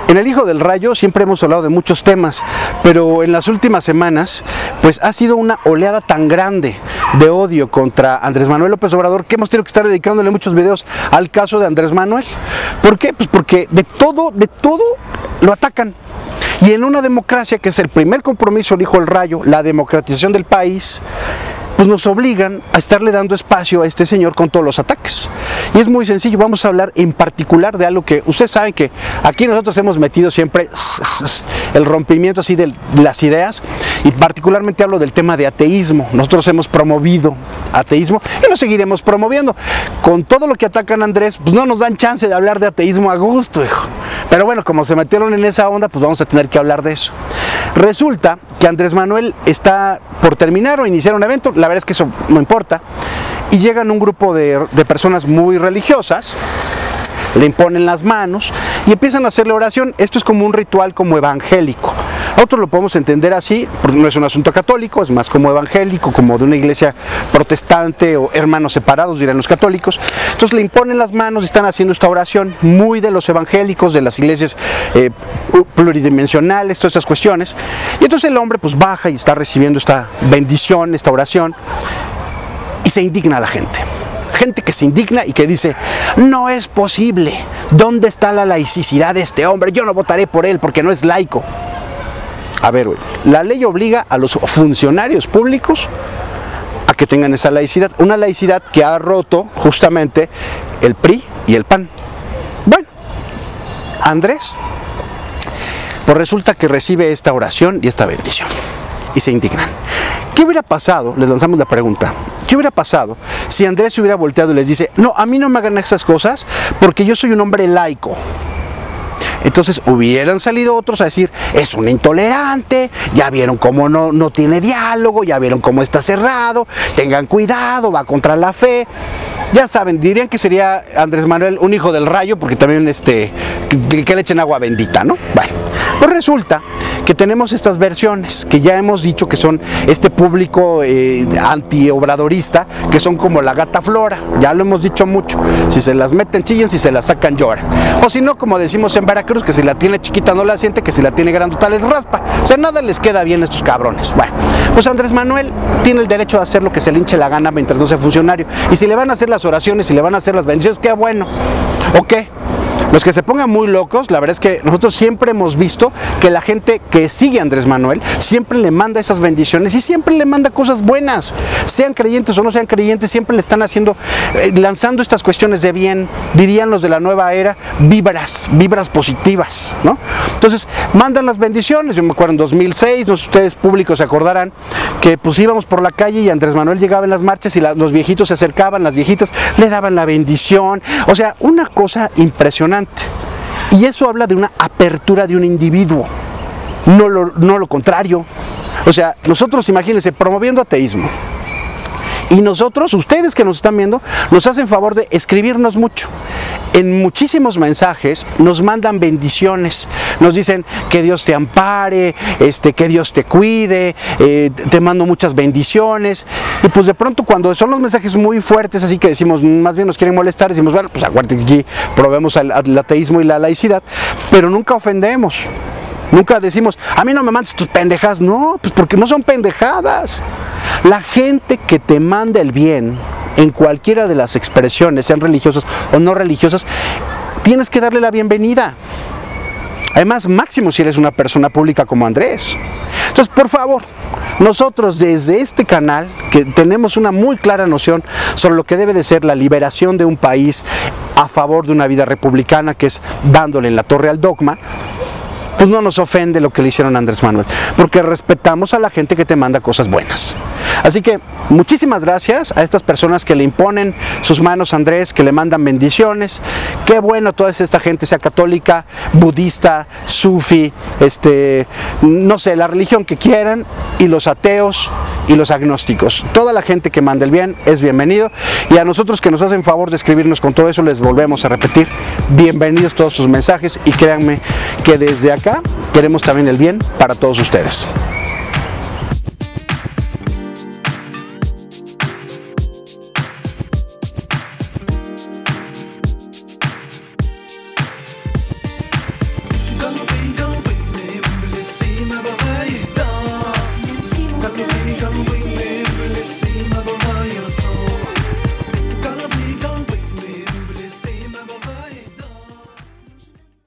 En El Hijo del Rayo siempre hemos hablado de muchos temas, pero en las últimas semanas pues ha sido una oleada tan grande de odio contra Andrés Manuel López Obrador que hemos tenido que estar dedicándole muchos videos al caso de Andrés Manuel. ¿Por qué? Pues porque de todo lo atacan. Y en una democracia, que es el primer compromiso del Hijo del Rayo, la democratización del país, pues nos obligan a estarle dando espacio a este señor con todos los ataques. Y es muy sencillo, vamos a hablar en particular de algo que ustedes saben que aquí nosotros hemos metido siempre el rompimiento así de las ideas, y particularmente hablo del tema de ateísmo. Nosotros hemos promovido ateísmo y lo seguiremos promoviendo. Con todo lo que atacan a Andrés, pues no nos dan chance de hablar de ateísmo a gusto, hijo. Pero bueno, como se metieron en esa onda, pues vamos a tener que hablar de eso. Resulta que Andrés Manuel está por terminar o iniciar un evento, la verdad es que eso no importa, y llegan un grupo de personas muy religiosas, le imponen las manos y empiezan a hacerle oración. Esto es como un ritual como evangélico. Nosotros lo podemos entender así, porque no es un asunto católico, es más como evangélico, como de una iglesia protestante o hermanos separados, dirán los católicos. Entonces le imponen las manos y están haciendo esta oración muy de los evangélicos, de las iglesias pluridimensionales, todas estas cuestiones. Y entonces el hombre pues baja y está recibiendo esta bendición, esta oración, y se indigna a la gente. Gente que se indigna y que dice: no es posible, ¿dónde está la laicidad de este hombre? Yo no votaré por él porque no es laico. A ver, la ley obliga a los funcionarios públicos a que tengan esa laicidad, una laicidad que ha roto justamente el PRI y el PAN. Bueno, Andrés, pues resulta que recibe esta oración y esta bendición y se indignan. ¿Qué hubiera pasado? Les lanzamos la pregunta. ¿Qué hubiera pasado si Andrés se hubiera volteado y les dice: no, a mí no me hagan esas cosas porque yo soy un hombre laico? Entonces hubieran salido otros a decir: es un intolerante, ya vieron cómo no tiene diálogo, ya vieron cómo está cerrado, tengan cuidado, va contra la fe. Ya saben, dirían que sería Andrés Manuel un hijo del rayo, porque también que le echen agua bendita, ¿no? Bueno, pues resulta que tenemos estas versiones que ya hemos dicho que son este público antiobradorista, que son como la gata Flora, ya lo hemos dicho mucho: si se las meten chillan, si se las sacan lloran. O si no, como decimos en Veracruz, que si la tiene chiquita no la siente, que si la tiene grandota les raspa. O sea, nada les queda bien a estos cabrones. Bueno, pues Andrés Manuel tiene el derecho de hacer lo que se le hinche la gana mientras no sea funcionario. Y si le van a hacer las oraciones, si le van a hacer las bendiciones, qué bueno. ¿O qué? Los que se pongan muy locos, la verdad es que nosotros siempre hemos visto que la gente que sigue a Andrés Manuel siempre le manda esas bendiciones y siempre le manda cosas buenas. Sean creyentes o no sean creyentes, siempre le están haciendo, lanzando estas cuestiones de bien, dirían los de la nueva era, vibras positivas, ¿no? Entonces, mandan las bendiciones. Yo me acuerdo en 2006, no sé si ustedes públicos se acordarán, que pues íbamos por la calle y Andrés Manuel llegaba en las marchas y los viejitos se acercaban, las viejitas le daban la bendición. O sea, una cosa impresionante. Y eso habla de una apertura de un individuo, no lo contrario. O sea, nosotros, imagínense, promoviendo ateísmo, y nosotros, ustedes que nos están viendo, nos hacen favor de escribirnos mucho. En muchísimos mensajes nos mandan bendiciones, nos dicen que Dios te ampare, que Dios te cuide, te mando muchas bendiciones. Y pues de pronto, cuando son los mensajes muy fuertes, así que decimos, más bien nos quieren molestar, decimos: bueno, pues acuérdate que aquí probemos al ateísmo y la laicidad, pero nunca ofendemos. Nunca decimos: a mí no me mandes tus pendejadas. No, pues porque no son pendejadas. La gente que te manda el bien, en cualquiera de las expresiones, sean religiosas o no religiosas, tienes que darle la bienvenida. Además, máximo si eres una persona pública como Andrés. Entonces, por favor, nosotros desde este canal, que tenemos una muy clara noción sobre lo que debe de ser la liberación de un país a favor de una vida republicana, que es dándole en la torre al dogma, pues no nos ofende lo que le hicieron a Andrés Manuel, porque respetamos a la gente que te manda cosas buenas. Así que muchísimas gracias a estas personas que le imponen sus manos a Andrés, que le mandan bendiciones. Qué bueno toda esta gente, sea católica, budista, sufi, no sé, la religión que quieran, y los ateos y los agnósticos. Toda la gente que manda el bien es bienvenido, y a nosotros que nos hacen favor de escribirnos con todo eso, les volvemos a repetir: bienvenidos todos sus mensajes, y créanme que desde acá queremos también el bien para todos ustedes.